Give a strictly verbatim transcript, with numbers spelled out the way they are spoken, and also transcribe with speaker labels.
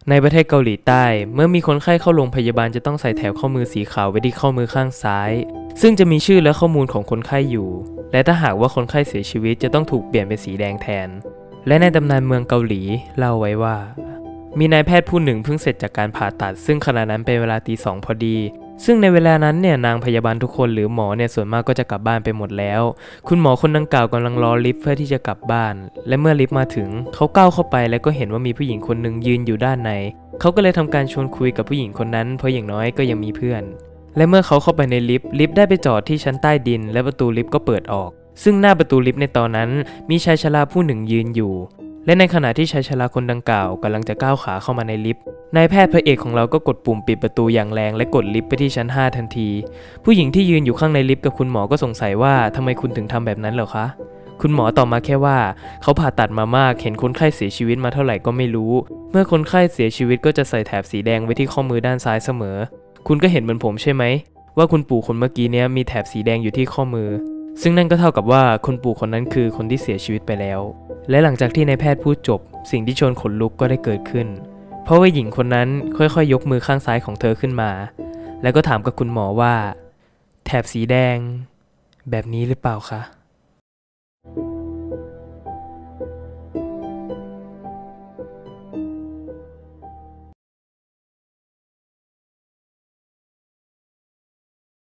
Speaker 1: ในประเทศเกาหลีใต้เมื่อมีคนไข้เข้าโรงพยาบาลจะต้องใส่แถบข้อมือสีขาวไว้ที่ข้อมือข้างซ้ายซึ่งจะมีชื่อและข้อมูลของคนไข้อยู่และถ้าหากว่าคนไข้เสียชีวิตจะต้องถูกเปลี่ยนเป็นสีแดงแทนและในตำนานเมืองเกาหลีเล่าไว้ว่ามีนายแพทย์ผู้หนึ่งเพิ่งเสร็จจากการผ่าตัดซึ่งขณะนั้นเป็นเวลาตีสองพอดีซึ่งในเวลานั้นเนี่ยนางพยาบาลทุกคนหรือหมอเนี่ยส่วนมากก็จะกลับบ้านไปหมดแล้วคุณหมอคนดังกล่าวกำลังรอลิฟต์เพื่อที่จะกลับบ้านและเมื่อลิฟต์มาถึงเขาก้าวเข้าไปแล้วก็เห็นว่ามีผู้หญิงคนหนึ่งยืนอยู่ด้านในเขาก็เลยทำการชวนคุยกับผู้หญิงคนนั้นเพราะอย่างน้อยก็ยังมีเพื่อนและเมื่อเขาเข้าไปในลิฟต์ลิฟต์ได้ไปจอดที่ชั้นใต้ดินและประตูลิฟต์ก็เปิดออกซึ่งหน้าประตูลิฟต์ในตอนนั้นมีชายชราผู้หนึ่งยืนอยู่และในขณะที่ชายชราคนดังกล่าวกำลังจะก้าวขาเข้ามาในลิฟต์นายแพทย์พระเอกของเราก็กดปุ่มปิดประตูอย่างแรงและกดลิฟต์ไปที่ชั้นห้าทันทีผู้หญิงที่ยืนอยู่ข้างในลิฟต์กับคุณหมอก็สงสัยว่าทำไมคุณถึงทำแบบนั้นเหรอคะคุณหมอตอบมาแค่ว่าเขาผ่าตัดมามากเห็นคนไข้เสียชีวิตมาเท่าไหร่ก็ไม่รู้เมื่อคนไข้เสียชีวิตก็จะใส่แถบสีแดงไว้ที่ข้อมือด้านซ้ายเสมอคุณก็เห็นเหมือนผมใช่ไหมว่าคุณปู่คนเมื่อกี้เนี้ยมีแถบสีแดงอยู่ที่ข้อมือซึ่งนั่นก็เท่ากับว่าคนปู่คนนั้นคือคนที่เสียชีวิตไปแล้วและหลังจากที่นายแพทย์พูดจบสิ่งที่ชวนขนลุกก็ได้เกิดขึ้นเพราะว่าหญิงคนนั้นค่อยๆยกมือข้างซ้ายของเธอขึ้นมาแล้วก็ถามกับคุณหมอว่าแถบสีแดงแบบนี้หรือเปล่าคะ